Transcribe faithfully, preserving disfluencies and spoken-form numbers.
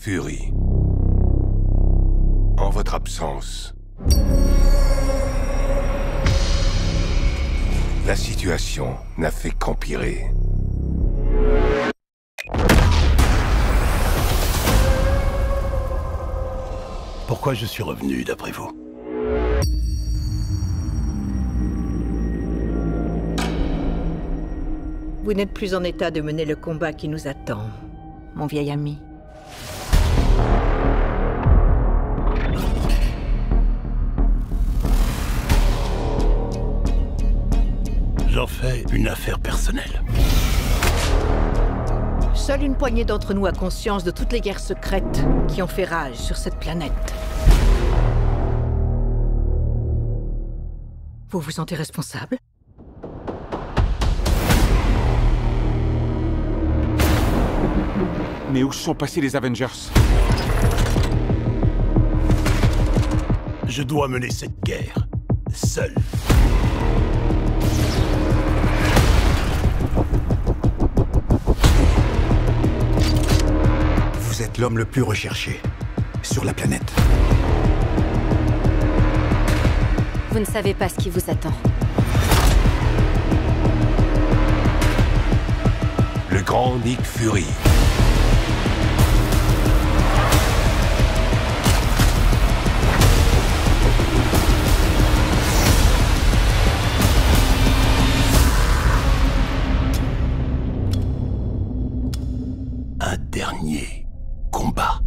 Fury. En votre absence, la situation n'a fait qu'empirer. Pourquoi je suis revenu, d'après vous? Vous n'êtes plus en état de mener le combat qui nous attend, mon vieil ami. J'en fais une affaire personnelle. Seule une poignée d'entre nous a conscience de toutes les guerres secrètes qui ont fait rage sur cette planète. Vous vous sentez responsable? Mais où sont passés les Avengers? Je dois mener cette guerre, seul. Vous êtes l'homme le plus recherché sur la planète. Vous ne savez pas ce qui vous attend. Le grand Nick Fury. Un dernier combat.